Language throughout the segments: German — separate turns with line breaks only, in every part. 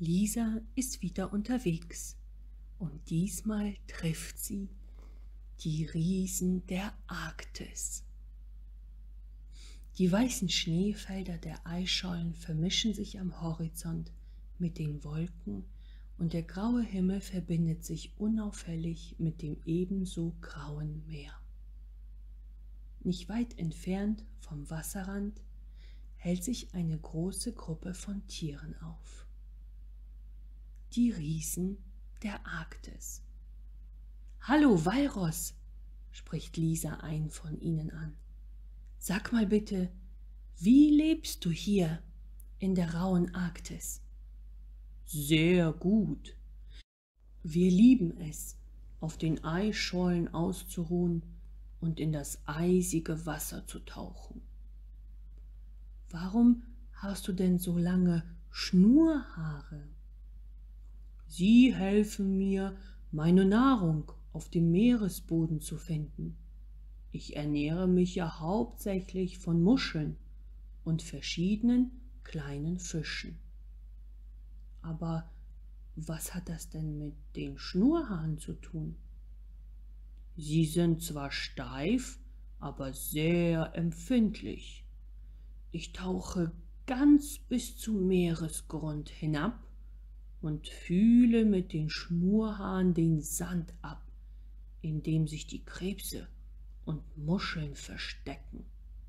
Lisa ist wieder unterwegs und diesmal trifft sie die Riesen der Arktis. Die weißen Schneefelder der Eisschollen vermischen sich am Horizont mit den Wolken und der graue Himmel verbindet sich unauffällig mit dem ebenso grauen Meer. Nicht weit entfernt vom Wasserrand hält sich eine große Gruppe von Tieren auf. Die Riesen der Arktis. »Hallo, Walross«, spricht Lisa einen von ihnen an. »Sag mal bitte, wie lebst du hier in der rauen Arktis?« »Sehr gut. Wir lieben es, auf den Eisschollen auszuruhen und in das eisige Wasser zu tauchen.« »Warum hast du denn so lange Schnurhaare?« »Sie helfen mir, meine Nahrung auf dem Meeresboden zu finden. Ich ernähre mich ja hauptsächlich von Muscheln und verschiedenen kleinen Fischen.« »Aber was hat das denn mit den Schnurhaaren zu tun?« »Sie sind zwar steif, aber sehr empfindlich. Ich tauche ganz bis zum Meeresgrund hinab und fühle mit den Schnurhaaren den Sand ab, in dem sich die Krebse und Muscheln verstecken.«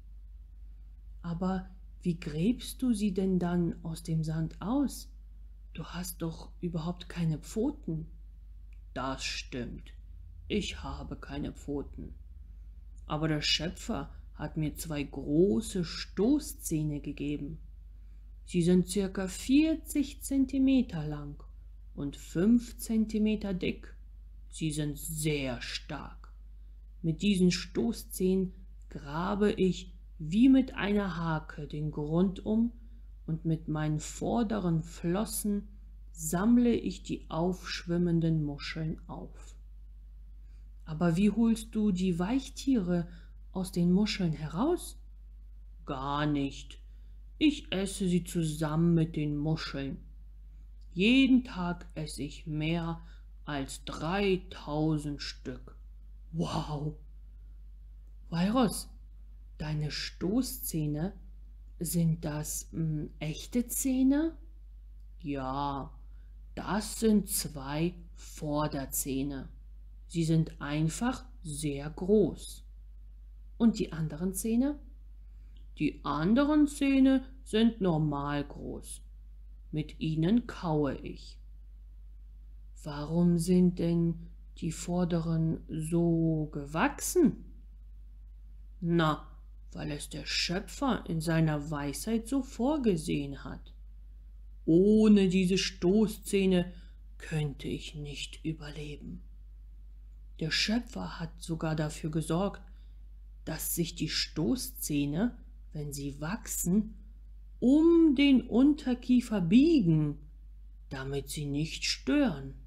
»Aber wie gräbst du sie denn dann aus dem Sand aus? Du hast doch überhaupt keine Pfoten.« »Das stimmt, ich habe keine Pfoten. Aber der Schöpfer hat mir 2 große Stoßzähne gegeben. Sie sind circa 40 Zentimeter lang und 5 Zentimeter dick. Sie sind sehr stark. Mit diesen Stoßzähnen grabe ich wie mit einer Hake den Grund um und mit meinen vorderen Flossen sammle ich die aufschwimmenden Muscheln auf.« »Aber wie holst du die Weichtiere aus den Muscheln heraus?« »Gar nicht. Ich esse sie zusammen mit den Muscheln. Jeden Tag esse ich mehr als 3000 Stück. Wow! Walross, deine Stoßzähne, sind das echte Zähne?« »Ja, das sind 2 Vorderzähne. Sie sind einfach sehr groß.« »Und die anderen Zähne?« »Die anderen Zähne sind normal groß. Mit ihnen kaue ich.« »Warum sind denn die vorderen so gewachsen?« »Na, weil es der Schöpfer in seiner Weisheit so vorgesehen hat. Ohne diese Stoßzähne könnte ich nicht überleben. Der Schöpfer hat sogar dafür gesorgt, dass sich die Stoßzähne, wenn sie wachsen, um den Unterkiefer biegen, damit sie nicht stören.«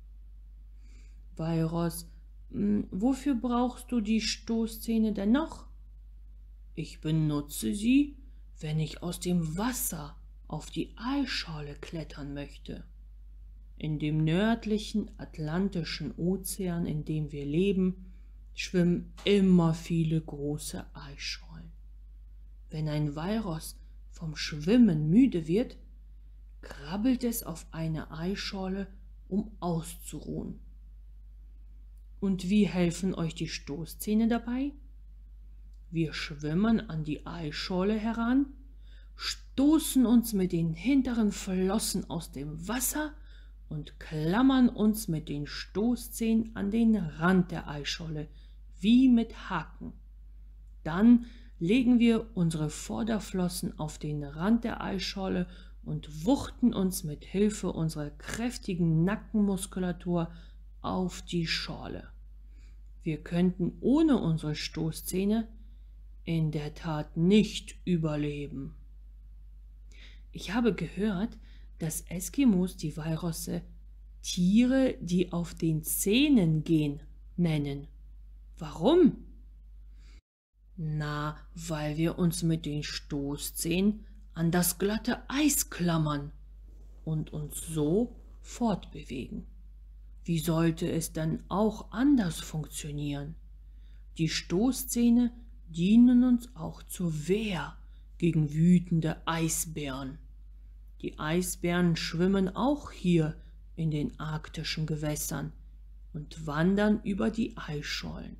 »Walross, wofür brauchst du die Stoßzähne denn noch?« »Ich benutze sie, wenn ich aus dem Wasser auf die Eisscholle klettern möchte. In dem nördlichen Atlantischen Ozean, in dem wir leben, schwimmen immer viele große Eisschollen. Wenn ein Walross vom Schwimmen müde wird, krabbelt es auf eine Eisscholle, um auszuruhen. Und wie helfen euch die Stoßzähne dabei? Wir schwimmen an die Eisscholle heran, stoßen uns mit den hinteren Flossen aus dem Wasser und klammern uns mit den Stoßzähnen an den Rand der Eisscholle, wie mit Haken. Dann legen wir unsere Vorderflossen auf den Rand der Eisscholle und wuchten uns mit Hilfe unserer kräftigen Nackenmuskulatur auf die Schorle. Wir könnten ohne unsere Stoßzähne in der Tat nicht überleben.« Ich habe gehört, dass Eskimos die Walrosse Tiere, die auf den Zähnen gehen, nennen. Warum? Na, weil wir uns mit den Stoßzähnen an das glatte Eis klammern und uns so fortbewegen. Wie sollte es denn auch anders funktionieren? Die Stoßzähne dienen uns auch zur Wehr gegen wütende Eisbären. Die Eisbären schwimmen auch hier in den arktischen Gewässern und wandern über die Eisschollen.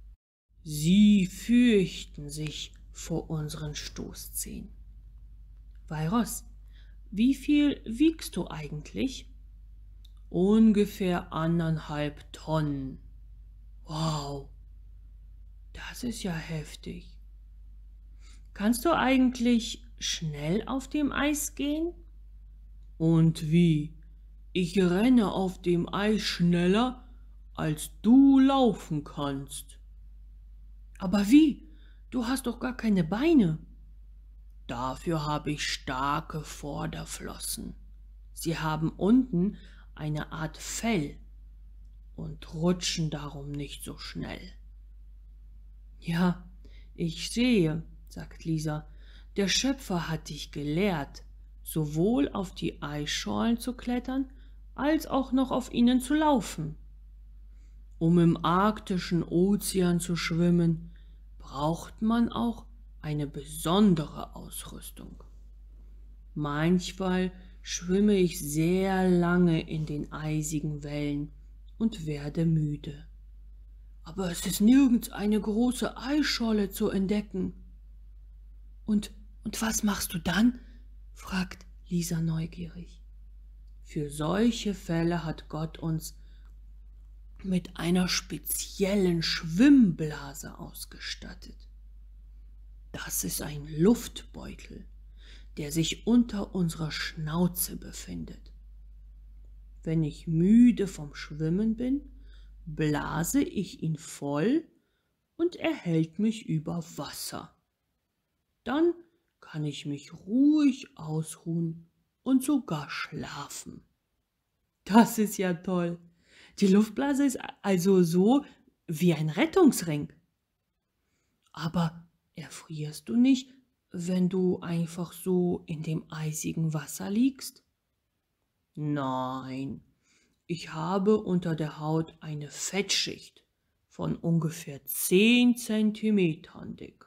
Sie fürchten sich vor unseren Stoßzähnen. Walross, wie viel wiegst du eigentlich? Ungefähr 1,5 Tonnen. Wow, das ist ja heftig. Kannst du eigentlich schnell auf dem Eis gehen? Und wie? Ich renne auf dem Eis schneller, als du laufen kannst. Aber wie? Du hast doch gar keine Beine. Dafür habe ich starke Vorderflossen. Sie haben unten eine Art Fell und rutschen darum nicht so schnell. Ja, ich sehe, sagt Lisa, der Schöpfer hat dich gelehrt, sowohl auf die Eisschollen zu klettern, als auch noch auf ihnen zu laufen. Um im arktischen Ozean zu schwimmen, braucht man auch eine besondere Ausrüstung. Manchmal schwimme ich sehr lange in den eisigen Wellen und werde müde. Aber es ist nirgends eine große Eisscholle zu entdecken. Und was machst du dann? Fragt Lisa neugierig. Für solche Fälle hat Gott uns mit einer speziellen Schwimmblase ausgestattet. Das ist ein Luftbeutel, der sich unter unserer Schnauze befindet. Wenn ich müde vom Schwimmen bin, blase ich ihn voll und er hält mich über Wasser. Dann kann ich mich ruhig ausruhen und sogar schlafen. Das ist ja toll. Die Luftblase ist also so wie ein Rettungsring. Aber erfrierst du nicht, wenn du einfach so in dem eisigen Wasser liegst? Nein, ich habe unter der Haut eine Fettschicht von ungefähr 10 Zentimetern dick.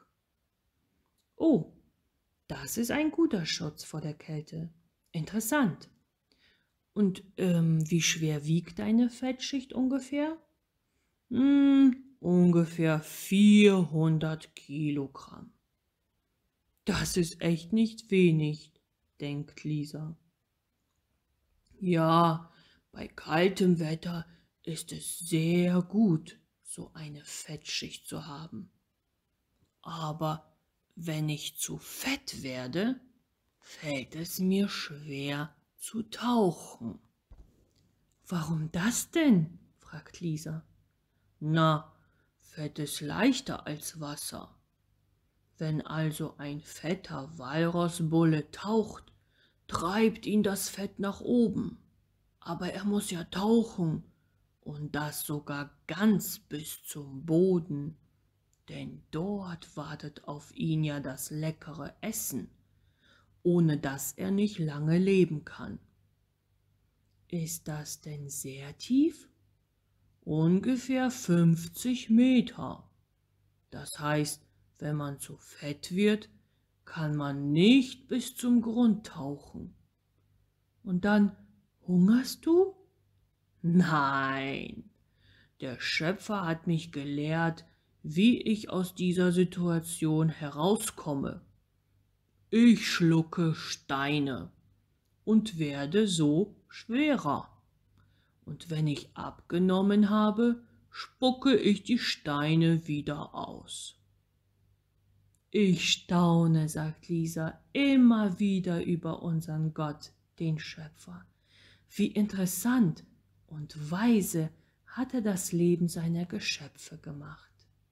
Oh, das ist ein guter Schutz vor der Kälte. Interessant. Und wie schwer wiegt deine Fettschicht ungefähr? Ungefähr 400 Kilogramm. Das ist echt nicht wenig, denkt Lisa. Ja, bei kaltem Wetter ist es sehr gut, so eine Fettschicht zu haben. Aber wenn ich zu fett werde, fällt es mir schwer zu tauchen. Warum das denn? Fragt Lisa. Na, Fett ist leichter als Wasser. Wenn also ein fetter Walrossbulle taucht, treibt ihn das Fett nach oben. Aber er muss ja tauchen, und das sogar ganz bis zum Boden, denn dort wartet auf ihn ja das leckere Essen, ohne das er nicht lange leben kann. Ist das denn sehr tief? Ungefähr 50 Meter. Das heißt, wenn man zu fett wird, kann man nicht bis zum Grund tauchen. Und dann hungerst du? Nein, der Schöpfer hat mich gelehrt, wie ich aus dieser Situation herauskomme. Ich schlucke Steine und werde so schwerer. Und wenn ich abgenommen habe, spucke ich die Steine wieder aus. Ich staune, sagt Lisa, immer wieder über unseren Gott, den Schöpfer. Wie interessant und weise hat er das Leben seiner Geschöpfe gemacht.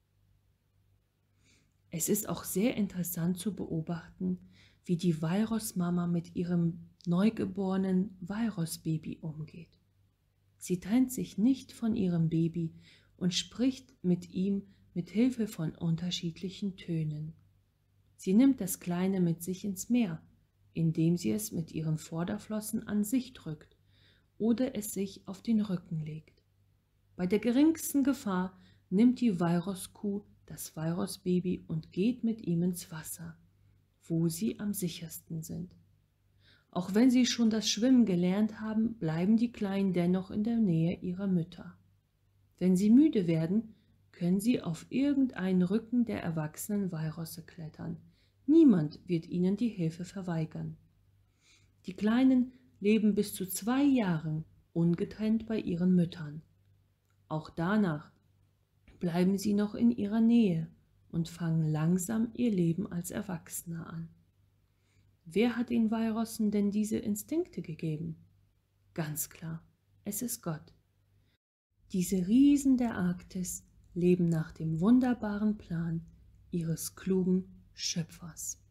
Es ist auch sehr interessant zu beobachten, wie die Walrossmama mit ihrem neugeborenen Walrossbaby umgeht. Sie trennt sich nicht von ihrem Baby und spricht mit ihm mit Hilfe von unterschiedlichen Tönen. Sie nimmt das Kleine mit sich ins Meer, indem sie es mit ihren Vorderflossen an sich drückt oder es sich auf den Rücken legt. Bei der geringsten Gefahr nimmt die Walrosskuh das Walrossbaby und geht mit ihm ins Wasser, wo sie am sichersten sind. Auch wenn sie schon das Schwimmen gelernt haben, bleiben die Kleinen dennoch in der Nähe ihrer Mütter. Wenn sie müde werden, können sie auf irgendeinen Rücken der erwachsenen Walrosse klettern. Niemand wird ihnen die Hilfe verweigern. Die Kleinen leben bis zu 2 Jahren ungetrennt bei ihren Müttern. Auch danach bleiben sie noch in ihrer Nähe und fangen langsam ihr Leben als Erwachsene an. Wer hat den Walrossen denn diese Instinkte gegeben? Ganz klar, es ist Gott. Diese Riesen der Arktis leben nach dem wunderbaren Plan ihres klugen Schöpfers.